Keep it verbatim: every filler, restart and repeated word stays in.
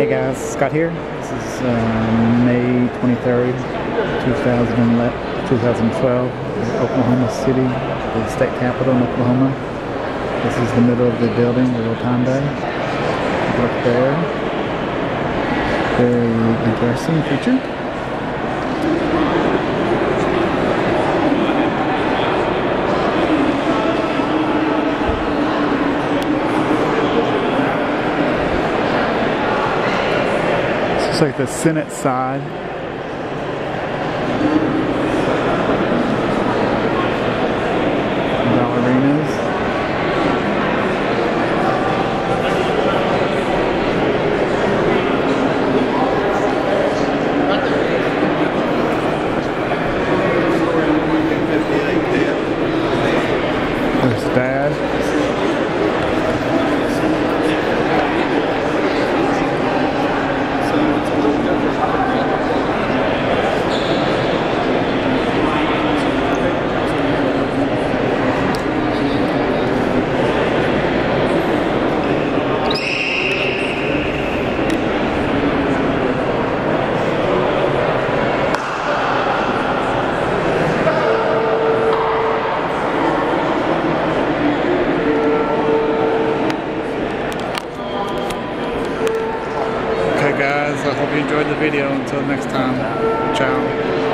Hey guys, Scott here. This is uh, May twenty-third, twenty twelve, Oklahoma City, the state capital in Oklahoma. This is the middle of the building, the Rotunda. Look there. Very interesting feature. It's like the Senate side. Ballerinas. There's Dad. Guys, I hope you enjoyed the video. Until next time, ciao.